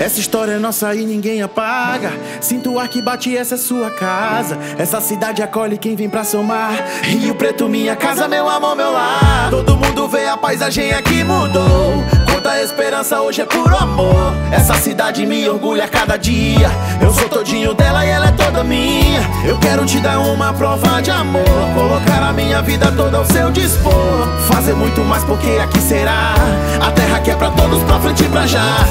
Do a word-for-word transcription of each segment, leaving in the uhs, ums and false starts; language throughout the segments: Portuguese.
Essa história é nossa e ninguém apaga. Sinto o ar que bate, essa é sua casa. Essa cidade acolhe quem vem pra somar. Rio Preto, minha casa, meu amor, meu lar. Todo mundo vê a paisagem aqui mudou. Quanta esperança, hoje é puro amor. Essa cidade me orgulha a cada dia. Eu sou todinho dela e ela é toda minha. Eu quero te dar uma prova de amor, colocar a minha vida toda ao seu dispor. Fazer muito mais porque aqui será a terra que é pra todos, pra frente e pra já.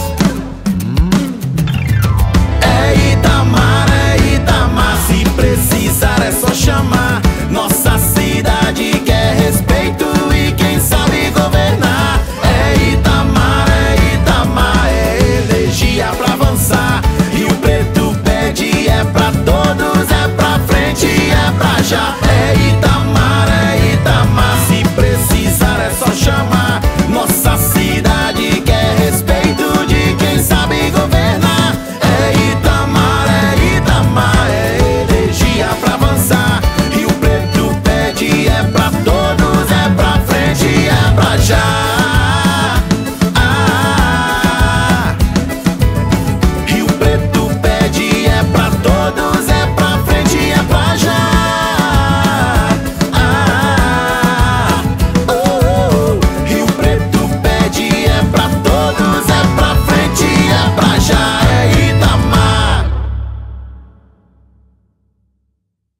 É Itamar, é Itamar, se precisar é só chamar. Nossa cidade